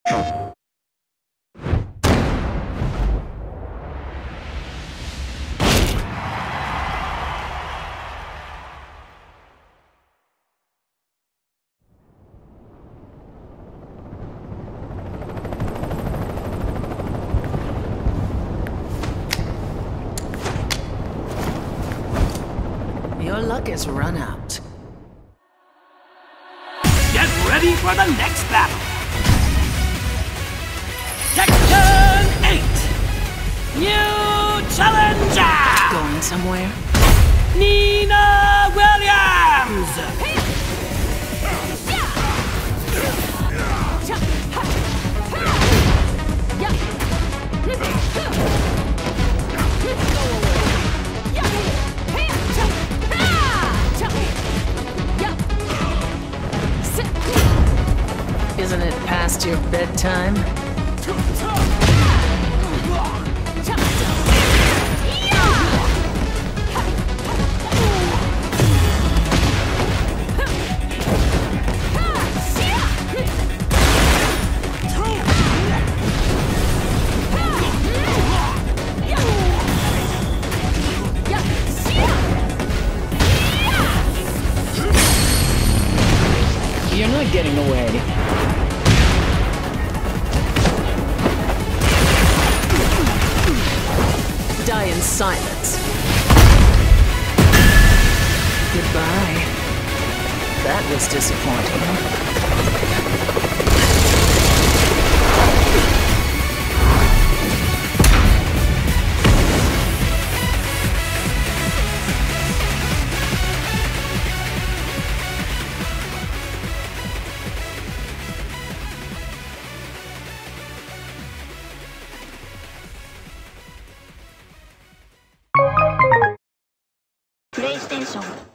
Your luck has run out. Get ready for the next battle! Tekken 8! New challenger! Going somewhere? Nina Williams! Isn't it past your bedtime? You're not getting away. Die in silence. Goodbye. That was disappointing. PlayStation